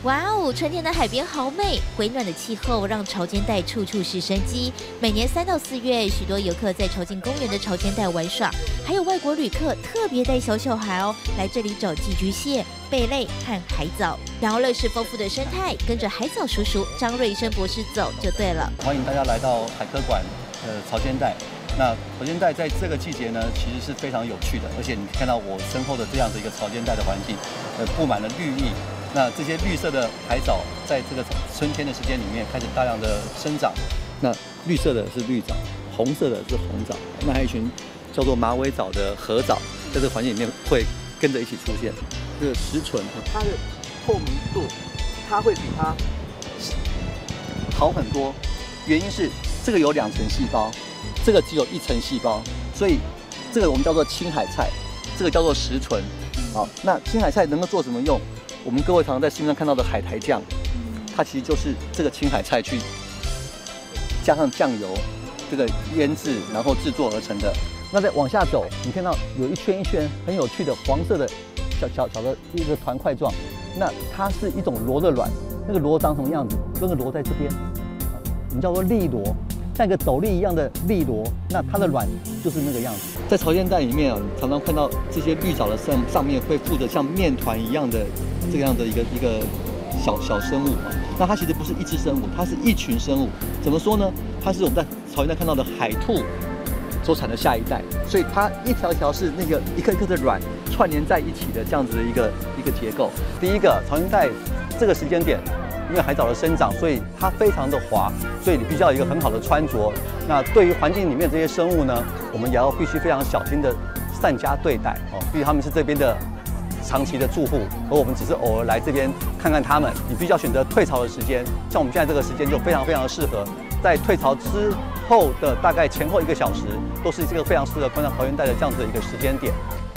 哇哦，春天的海边好美，回暖的气候让潮间带处处是生机。每年3到4月，许多游客在潮境公园的潮间带玩耍，还有外国旅客特别带小孩来这里找寄居蟹、贝类和海藻。然后乐事丰富的生态，跟着海藻叔叔张瑞生博士走就对了。 欢迎大家来到海科馆潮间带。那潮间带在这个季节呢，其实是非常有趣的，而且你看到我身后的这样的一个潮间带的环境，布满了绿意。那这些绿色的海藻，在这个春天的时间里面开始大量的生长。那绿色的是绿藻，红色的是红藻，那还有一群叫做马尾藻的褐藻，在这个环境里面会跟着一起出现。这个石唇，它的透明度，它会比它好很多。原因是这个有2层细胞，这个只有1层细胞，所以这个我们叫做青海菜，这个叫做石唇。好，那青海菜能够做什么用？我们各位常常在市面上看到的海苔酱，它其实就是这个青海菜去加上酱油，这个腌制然后制作而成的。那再往下走，你看到有一圈一圈很有趣的黄色的小的一个团块状，那它是一种螺的卵。那个螺长什么样子？这个螺在这边，我们叫做粒螺，像一个斗笠一样的粒螺，那它的卵就是那个样子。在潮间带里面啊，你常常看到这些绿藻的上面会附着像面团一样的这样的一个小生物啊。那它其实不是一只生物，它是一群生物。怎么说呢？它是我们在潮间带看到的海兔所产的下一代，所以它一条一条是那个一颗一颗的卵串联在一起的这样子的一个结构。第一个潮间带这个时间点，因为海藻的生长，所以它非常的滑，所以你必须要有一个很好的穿着。那对于环境里面这些生物呢，我们也要必须非常小心的善加对待哦。毕竟他们是这边的长期的住户，而我们只是偶尔来这边看看他们。你必须要选择退潮的时间，像我们现在这个时间就非常的适合。在退潮之后的大概前后1个小时，都是这个非常适合观察潮间带的这样子的一个时间点。